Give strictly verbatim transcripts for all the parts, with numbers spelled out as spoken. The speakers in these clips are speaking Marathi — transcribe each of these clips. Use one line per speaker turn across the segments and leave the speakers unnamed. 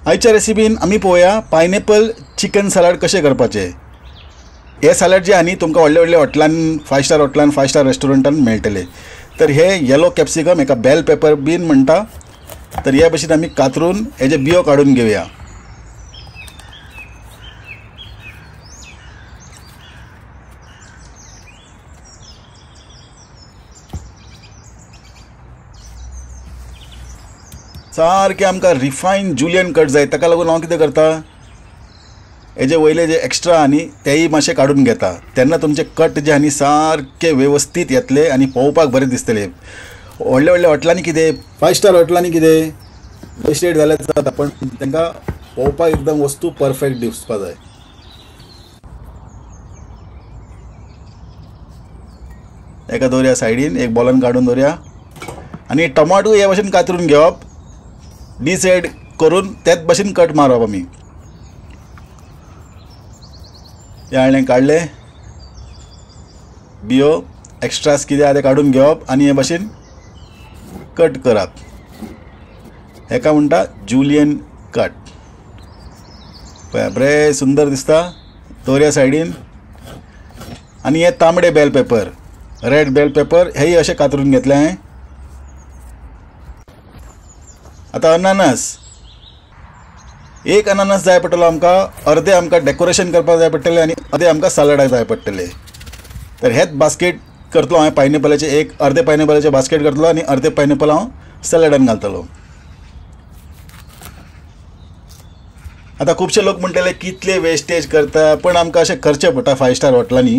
आयच्या रेसिपीन आमी पळोवया पायनॅपल चिकन सलाड कशें करपाचें। हे सलाड जे आहा न्ही तुमकां व्हडल्या व्हडल्या हॉटेलान फायव स्टार हॉटेलान फायव स्टार रेस्टॉरंटान मेळटले। तर हे येलो कॅप्सिकम हेका बेल पेपर बीन म्हणटा। तर ह्या भशेन आमी कातरून हेजे बियो काडून घेवया। सारके आमकां रिफायन जुलियन कट जाय, ताका लागून हांव कितें करता, हेजे वयले जे एक्स्ट्रा आहा न्ही तेय मातशें काडून घेता। तेन्ना तुमचे कट जे आहा न्ही सारके वेवस्थीत येतले आनी पळोवपाक बरें दिसतले। व्हडल्या व्हडल्या हॉटेलांनी कितें फायव स्टार हॉटेलांनी कितें बेस्टेड जाल्यार जाता, पण तांकां पळोवपाक एकदम वस्तू परफेक्ट दिसपाक जाय। एका दवरया सायडीन, एक बॉलान काडून दवरया आनी टमाटो हे भशेन कातरून घेवप, डिसायड करून त्याच भशेन कट मारप आमी। हे हाडलें काडले बियो एक्स्ट्रास कितें आहा ते काडून घेवप आनी हे भशेन कट करप। हेका म्हणटा जुलियन कट। पळय बरें सुंदर दिसता। दवरया सायडीन। आनी हे तांबडे bell pepper, red bell pepper, हेय अशें कातरून घेतले हांवें। आता अनानस, एक अनानस जाय पडटलो आमकां, अर्दे आमकां डेकोरेशन करपाक जाय पडटले आनी अर्दे आमकां सलाडाक जाय पडटले। तर हेच बास्केट करतलो हांवें पायनॅपलाचे, एक अर्दे पायनॅपलाचे बास्केट करतलो आनी अर्दे पायनॅपल हांव सलाडान घालतलो। आता खुबशे लोक म्हणटले कितले वेस्टेज करता, पण आमकां अशें करचें पडटा फायव स्टार हॉटेलांनी।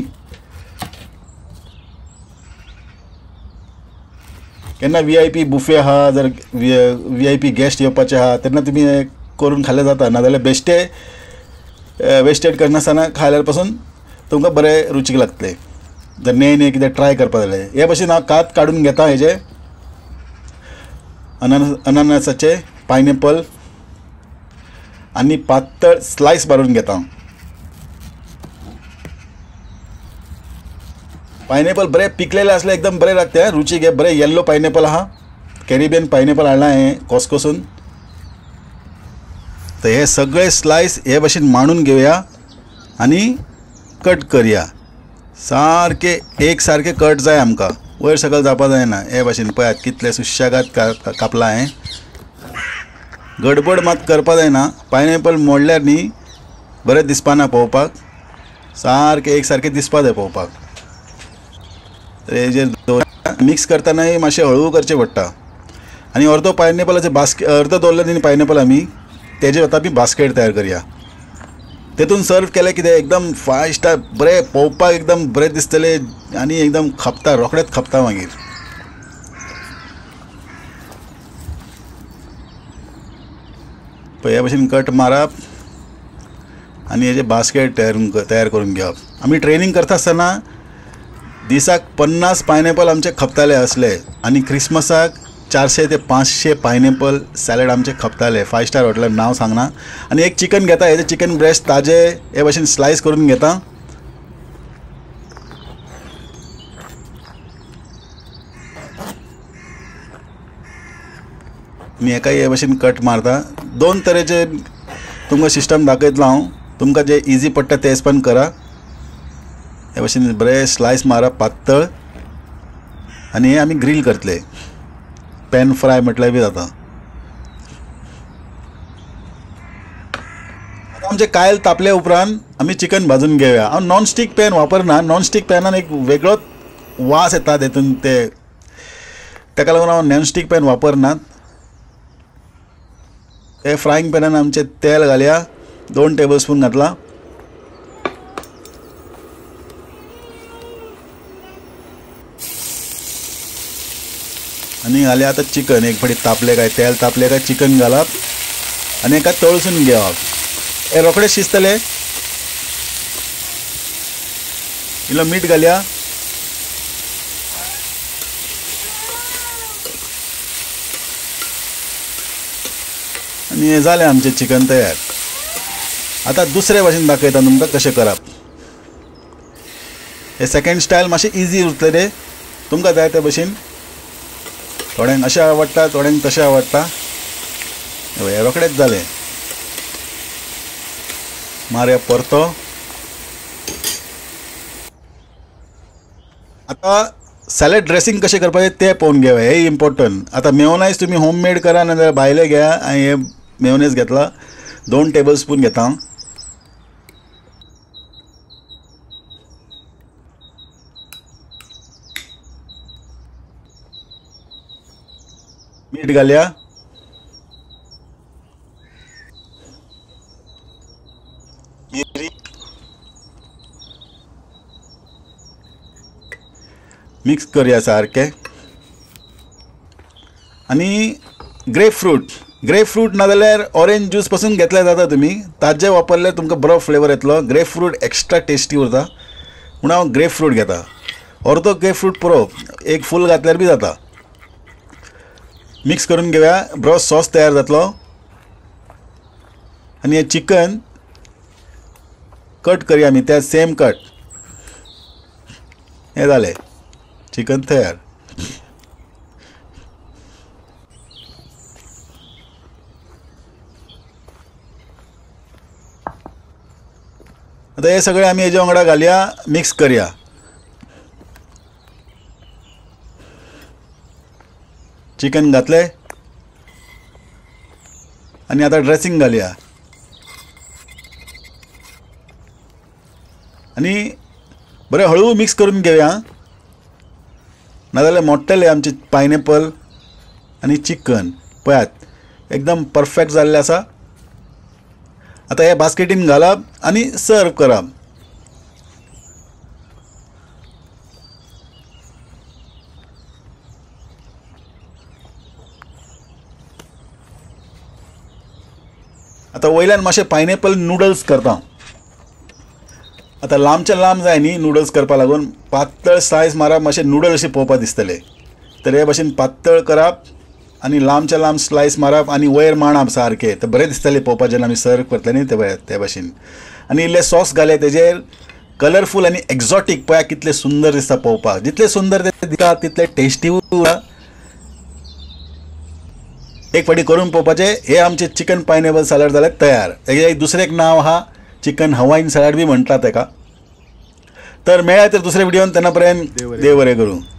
केन्ना वी आय पी बुफे आहा, जर वी आय पी गेस्ट येवपाचे आहा तेन्ना तुमी करून खाल्ले जाता, नाजाल्यार बेश्टे वेस्टेड करनासतना खाल्यार पासून तुमकां बरें रुचीक लागतले। जर नये नये कितें ट्राय करपा जाल्यार हे भशेन हांव कात काडून घेता हेजे अनानस अनानसाचे पायनॅपल आनी पातळ स्लायस मारून घेता। पायनॅपल बरें पिकलेले असले एकदम बरें लागते रुचीक। हे बरें येल्लो पायनॅपल आहा, कॅरिबियन पायनॅपल हाडला हें कोसकोसून। तर हे सगळे स्लायस हे भशेन मांडून घेवया आनी कट करया। सारके एक सारके कट जाय आमकां, वयर सकयल जावपा जायना। हे भशेन पळयात कितले सुशेगाद कापला हांवें। गडबड मात करपा जायना, पायनॅपल मोडल्यार न्ही बरें दिसपाना पळोवपाक, सारके एक सारके दिसपा जाय पळोवपाक। हेजेर मिक्स करतानाय मातशें हळू करचें पडटा। आनी अर्दो पायनॅपलाचे बास्केट, अर्दो दवरले न्ही पायनॅपल आमी, तेजेर आतां आमी बास्केट तयार करया। तेतून सर्व केलें कितें एकदम फायव स्टार बरें पळोवपाक एकदम बरें दिसतले आनी एकदम खपता, रोखडेंच खपता मागीर। पळय हे भशेन कट मारप आनी हेजे बास्केट तयार तयार करून घेवप। आमी ट्रेनिंग करता आसतना दिसाक पन्नास पायनॅपल आमचे खपताले असले आनी क्रिसमसाक चारशे ते पांचशे पायनॅपल सॅलड आमचे खपताले। फायव स्टार हॉटेलान नांव सांगना। आनी एक चिकन घेता, हेजे चिकन ब्रेस्ट ताजे हे भशेन स्लायस करून घेता। आनी हेकाय हे भशेन कट मारता। दोन तरेचे तुमकां सिस्टम दाखयतलो हांव, तुमकां जे इजी पडटा ते हिसपान करा। हे भशेन बरें स्लायस मारप पातळ आनी हे आमी ग्रील करतले, पॅन फ्राय म्हटल्यार बी जाता। आमचे कायल तापले उपरांत आमी चिकन भाजून घेवया। हांव नॉन स्टीक पॅन वापरना, नॉन स्टीक पॅनान एक वेगळोच वास येता तेतून, ते ताका लागून हांव नॉन स्टीक पॅन वापरनात। हे फ्रायींग पॅनान आमचे तेल घालया, दोन टेबल स्पून घातला। आनी घालया आतां चिकन। एक फावटी तापले काय, तेल तापले काय चिकन घालप आनी एका तळसून घेवप। हे रोखडे शिजतले। इल्लो मीठ घालया आनी हे जालें आमचें चिकन तयार। आतां दुसरे भाशेन दाखयता तुमकां कशें करप। हे सेकंड स्टायल मातशें इजी उरतलें तुमकां जाय त्या भशेन। थोड्यांक अशें आवडटा, थोड्यांक तशें आवडटा। हे रोखडेंच जालें। मारया परतो. आता सॅलड ड्रेसिंग कशें करपाचें तें पळोवन घेवया, हे इम्पॉर्टंट. आता मेयोनायज तुमी होममेड करा नाजाल्यार भायले घ्या. हांवें हे मेयोनेज घेतला, दोन टेबल स्पून घेता. मीठ घालया. मिरी मिक्स करूया सारकें. आनी ग्रेप फ्रूट ग्रेप फ्रूट नाजाल्यार ऑरेंज ज्यूस पासून घेतले जाता. तुमी ताजे वापरल्यार तुमकां बरो फ्लेवर येतलो. ग्रेप फ्रूट एक्स्ट्रा टेस्टी उरता म्हणून हांव ग्रेप फ्रूट घेता. अर्दो ग्रेप फ्रूट पुरो, एक फूल घातल्यार बी जाता. मिक्स करून घेवया, बरो सॉस तयार जातलो. आनी हे चिकन कट करूया आमी, त्या सेम कट. हे जालें, चिकन तयार. आता हे सगळे आमी हेजे वांगडा घालया, मिक्स करया. चिकन घातले आनी आता ड्रेसिंग घालया. आनी बरें हळू मिक्स करून घेवया, नाजाल्यार मोडटले आमचे पायनॅपल आनी चिकन. पळयात एकदम परफेक्ट जाल्लें आसा. आता हे बास्केटीन घालप आनी सर्व करप. आता वयल्यान मातशे पायनॅपल नूडल्स करता. आता लांबचे लांब जाय न्ही नूडल्स करपा लागून, पातळ स्लायस मारप, मातशे नूडल अशे पळोवपाक दिसतले. तर हे भाशेन पातळ करप आनी लांबचे लांब स्लायस मारप आनी वयर मांडप सारके. तर बरें दिसतले पळोवपाक जेन्ना आमी सर्व करतले न्ही ते ते भाशेन. आनी इल्ले सॉस घाले तेजेर, कलरफूल आनी एक्झॉटीक. पळया कितले सुंदर दिसता पळोवपाक. जितले सुंदर ते दिसता तितले टेस्टी उरता. एक फावटी करून पळोवपाचें. हे आमचे चिकन पायनॅपल सॅलड जाले तयार. हेजे एक दुसरें एक नांव आहा, चिकन हवाईन सॅलड बी म्हणटात ताका. तर मेळ्या तर दुसऱ्या व्हिडिओन, तेन्ना पर्यंत देव बरें करूं.